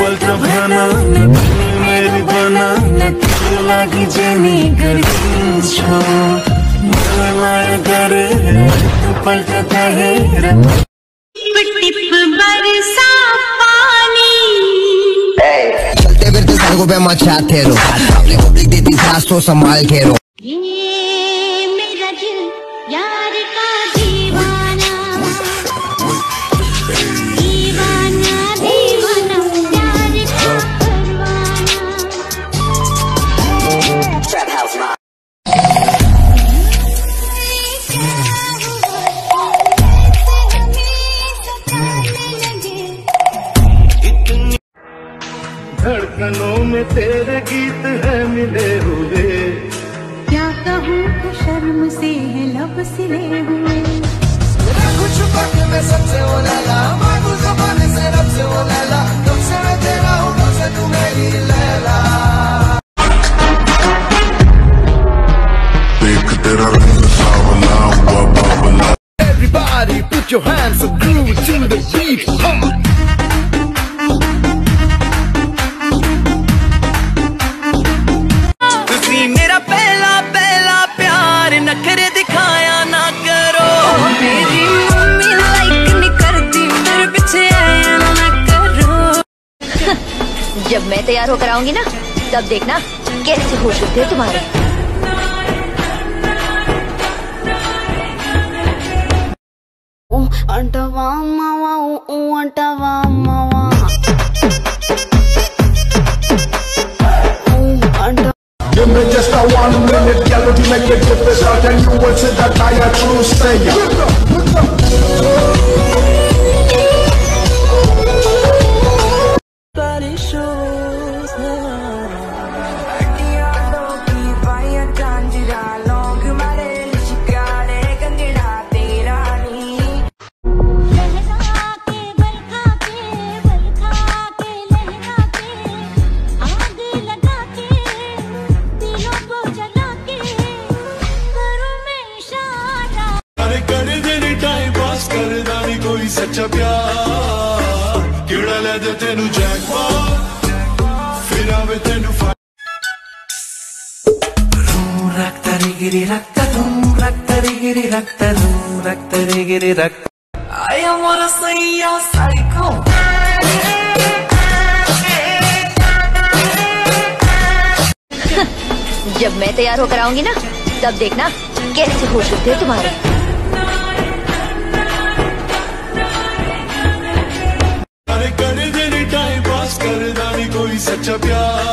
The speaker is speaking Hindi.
पलटा भाना मेरी बना लागी जेनी गर्दी छो मलाई करे पलटा है टिप बरसा पानी चलते फिरते सड़कों पे मचा थे रो अपने पब्लिक देती सांस तो संभाल के रो। मेरा दिल यार का दीवाना दीवाना दीवाना प्यार का परवाना। धड़कनों में तेरे गीत है मिले हुए, क्या कहूँ कि शर्म से है लब सिले हुए। कुछ वक्त में सबसे हो लैला मांगू ज़बान से रब से हो लैला तुमसे मैं तेरा हूँ तुमसे तू मेरी लैला। देख तेरा रंग सावला हुआ बावला। Everybody put your hands up, groove to the beat. मेरा पहला पहला प्यार नखरे दिखाया ना करो। मेरी मम्मी लाइक नहीं करती मेरे पीछे आया ना करो। जब मैं तैयार होकर आऊंगी ना तब देखना कैसे होश उठते हैं तुम्हारे। अंटवा मावा अंटवा मावा Give me just a 1 minute, girl, to make it difference. I'll tell you what's it that I am true sayer. कोई सच्चा प्यार किड़ा ले दे तेनू जैकपॉट फिर आवे तेनू रक्तरी गिरी रक्त I am wanna say you're psycho। जब मैं तैयार होकर आऊंगी ना तब देखना कैसे होश उठते हैं तुम्हारे। कर देनी टाइम पास कर दानी कोई सच्चा प्यार